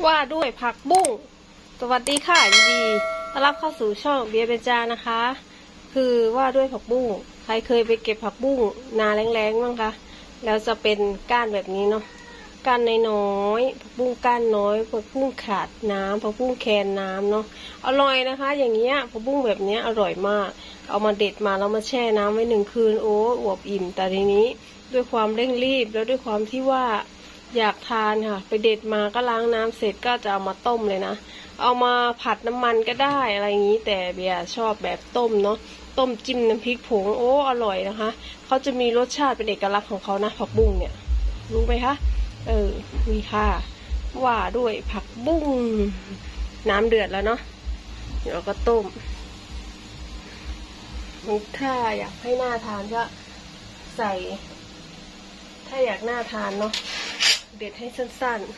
ว่าด้วยผักบุ้งสวัสดีค่ะยินดีต้อนรับเข้าสู่ช่องเบียร์เบญจานะคะ คือว่าด้วยผักบุ้งใครเคยไปเก็บผักบุ้งนาแรงๆบ้างคะแล้วจะเป็นก้านแบบนี้เนาะก้านน้อยๆผักบุ้งก้านน้อยผักบุ้งขาดน้ำผักบุ้งแคนน้ำเนาะอร่อยนะคะอย่างเงี้ยผักบุ้งแบบเนี้ยอร่อยมากเอามาเด็ดมาแล้วมาแช่น้ำไว้1 คืนโอ้อวบอิ่มแต่ทีนี้ด้วยความเร่งรีบแล้วด้วยความที่ว่าอยากทานค่ะไปเด็ดมาก็ล้างน้ำเสร็จก็จะเอามาต้มเลยนะเอามาผัดน้ำมันก็ได้อะไรอย่างนี้แต่เบียร์ชอบแบบต้มเนาะต้มจิ้มน้ำพริกผงโอ้อร่อยนะคะเขาจะมีรสชาติเป็นเอกลักษณ์ของเขานะผักบุ้งเนี่ยรู้ไหมคะนี่ค่ะว่าด้วยผักบุ้งน้ำเดือดแล้วเนาะเดี๋ยวเราก็ต้มถ้าอยากให้น่าทานก็ใส่ถ้าอยากน่าทานเนาะเด็ดให้สั้น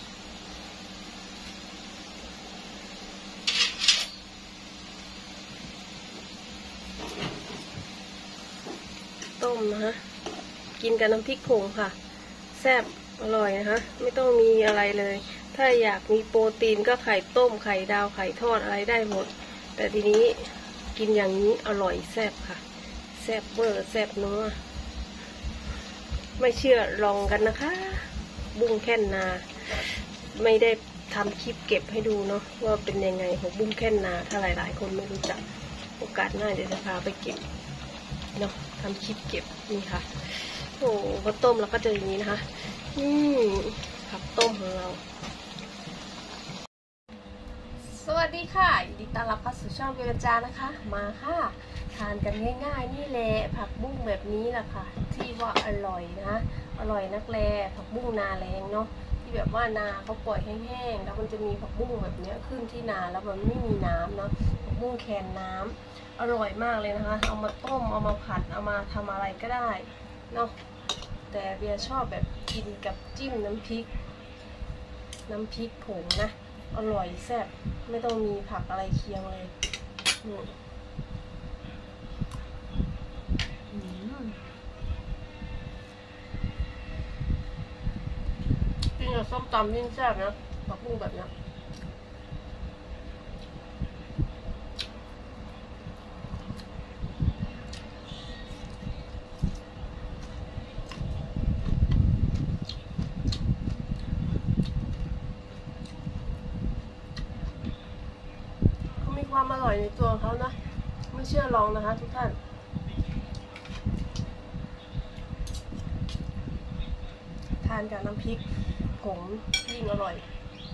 ๆต้มนะคะกินกับน้ำพริกผงค่ะแซ่บอร่อยนะคะไม่ต้องมีอะไรเลยถ้าอยากมีโปรตีนก็ไข่ต้มไข่ดาวไข่ทอดอะไรได้หมดแต่ทีนี้กินอย่างนี้อร่อยแซ่บค่ะแซ่บเบอร์แซ่บเนื้อไม่เชื่อลองกันนะคะบุ้งแค่นนาไม่ได้ทำคลิปเก็บให้ดูเนาะว่าเป็นยังไงของบุ้งแค่นนาถ้าหลายๆคนไม่รู้จักโอกาสหน้าเดี๋ยวจะพาไปเก็บเนาะทำคลิปเก็บนี่ค่ะโอ้พอต้มแล้วก็จะอย่างนี้นะคะผักต้มของเราสวัสดีค่ะยินดีต้อนรับเข้าสู่ช่องเบียร์จานะคะมาค่ะทานกันง่ายๆนี่แหละผักบุ้งแบบนี้แหละค่ะที่ว่าอร่อยนะอร่อยนักแลผักบุ้งนาแรงเนาะที่แบบว่านาเขาปล่อยแห้งๆแล้วมันจะมีผักบุ้งแบบนี้ขึ้นที่นาแล้วมันไม่มีน้ำเนาะผักบุ้งแคนน้ำอร่อยมากเลยนะคะเอามาต้มเอามาผัดเอามาทำอะไรก็ได้เนาะแต่เบียร์ชอบแบบกินกับจิ้มน้ำพริกผงนะอร่อยแซ่บไม่ต้องมีผักอะไรเคียงเลยกินกับส้มตำยิ่งแซ่บนะผักบุ้งแบบนี้ความอร่อยในตัวเขานะไม่เชื่อลองนะคะทุกท่านทานกับน้ำพริกผงยิ่งอร่อย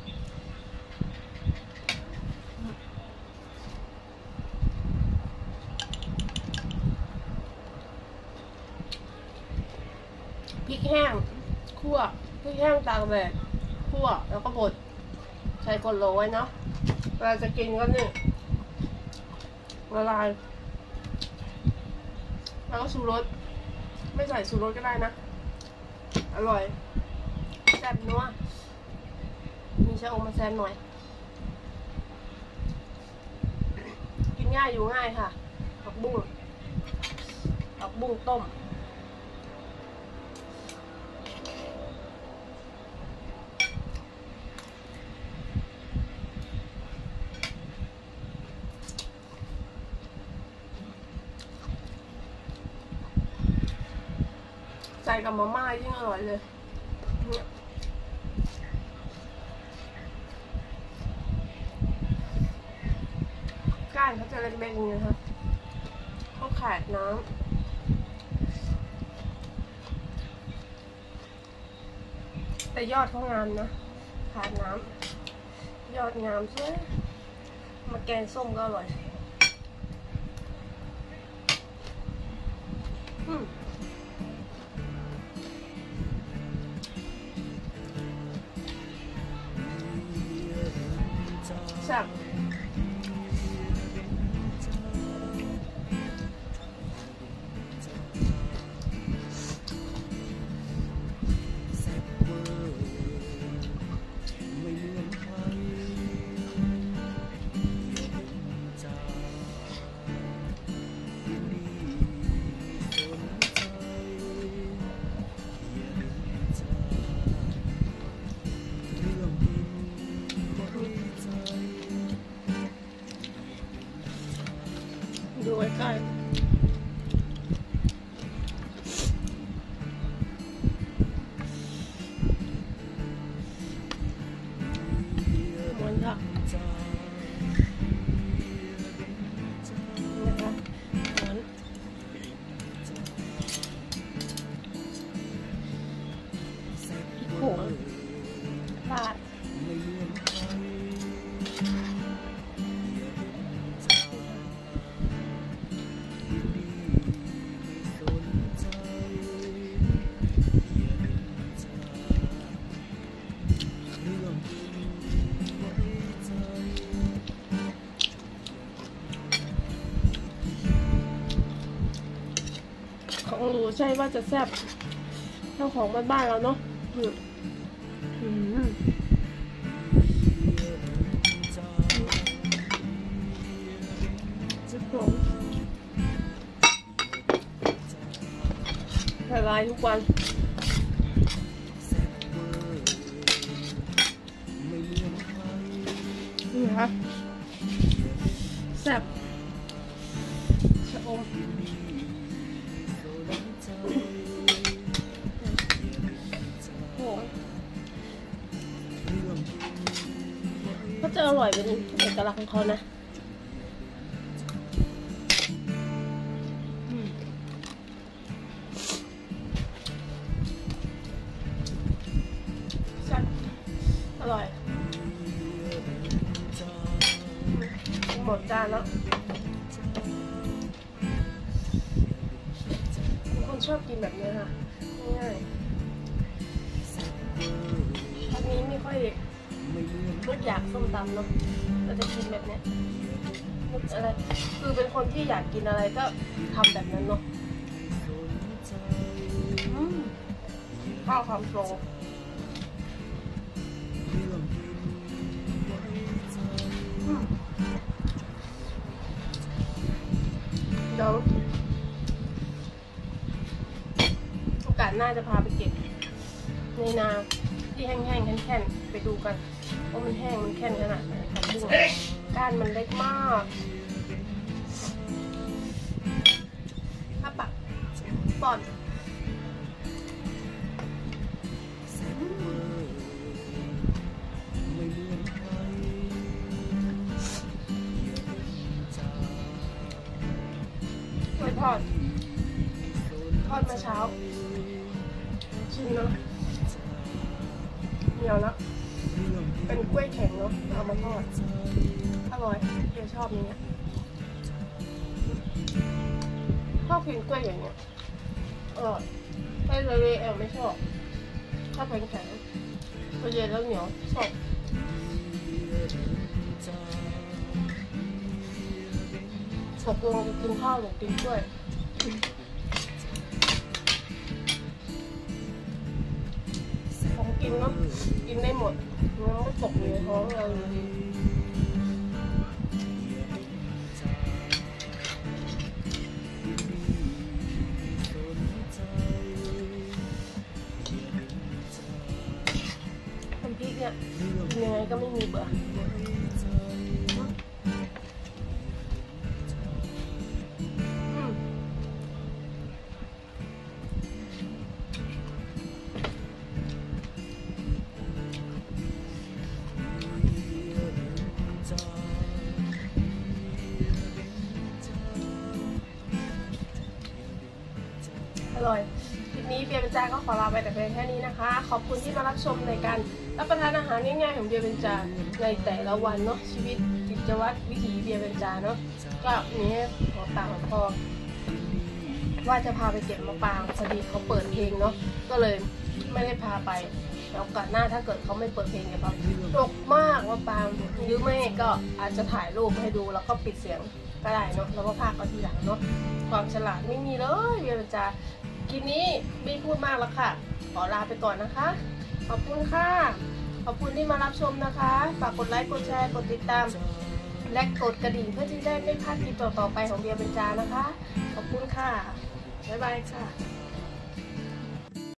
พริกแห้งคั่วพริกแห้งตากแดดคั่วแล้วก็บดใส่กดโหลไว้เนาะเวลาจะกินก็นี่ละลายแล้วก็ชูรสไม่ใส่ชูรสก็ได้นะอร่อยแซ่บนัวมีชะอมมาแซมหน่อยกินง่ายอยู่ง่ายค่ะผักบุ้งต้มใส่กับมาม่ายิ่งอร่อยเลยก้านเขาจะเล็กๆอย่างนี้ค่ะเขาขาดน้ำแต่ยอดเขางามนะขาดน้ำยอดงามใช่ไหมมาแกงส้มก็อร่อยแซ่บใช่ว่าจะแซ่บเท่าของบ้านๆเราเนาะละลายทุกวันนี่ค่ะแซ่บชะอมก็จะอร่อยเป็นเอกลักษณ์ของเขานะแซ่บอร่อยหมดจานแล้วคนชอบกินแบบนี้ค่ะง่ายๆอันนี้ไม่ค่อยนึกอยากส้มตำเนาะเราจะกินแบบเนี้ยนึกอะไรคือเป็นคนที่อยากกินอะไรก็ทำแบบนั้นเนาะข้าวความโปรเดี๋ยวโอกาสหน้าจะพาไปเก็บในนาที่แห้งๆแค่นๆไปดูกันว่ามันแห้งมันแค่นขนาดไหนครับบุ้งก้านมันเล็กมากถ้าปักป่อนกล้วยทอดมาเช้าชิมเนาะเหนียวแล้วเป็นกล้วยแข็งเนาะเอามาทอดอร่อยเดี๋ยวชอบนี้ชอบกินกล้วยอย่างเงี้ยอร่อยไม่เลยไม่ชอบชอบแข็งพอเย็นแล้วเหนียวชอบตกลงกินข้าวหรือกินกล้วยของกินเนาะกินได้หมดมันก็ตกอยู่ในท้องเราอยู่ดีน้ำพริกเนี่ยกินยังไงก็ไม่มีเบื่ออร่อยคลิปนี้เบียร์เบญจาก็ขอลาไปแต่เพียงแค่นี้นะคะขอบคุณที่มารับชมในการรับประทานอาหารง่ายๆของเบียร์เบญจาในแต่ละวันเนาะชีวิตกิจวัตรวิถีเบียร์เบญจาเนาะก็นี้ขอตามพอว่าจะพาไปเก็บมะปรางพอดีเขาเปิดเพลงเนาะก็เลยไม่ได้พาไปแล้วโอกาสหน้าถ้าเกิดเขาไม่เปิดเพลงเนี่ยครับตกมากมะปรางหรือไม่ก็อาจจะถ่ายรูปให้ดูแล้วก็ปิดเสียงก็ได้เนาะแล้วก็พากเอาทีหลังเนาะความฉลาดไม่มีเลยเบียร์เบญจาคลิปนี้ไม่พูดมากแล้วค่ะขอลาไปก่อนนะคะขอบคุณค่ะขอบคุณที่มารับชมนะคะฝากกดไลค์กดแชร์กดติดตามและกดกระดิ่งเพื่อที่จะได้ไม่พลาดคลิปต่อๆไปของเบียร์เบญจานะคะขอบคุณค่ะบ๊ายบายค่ะ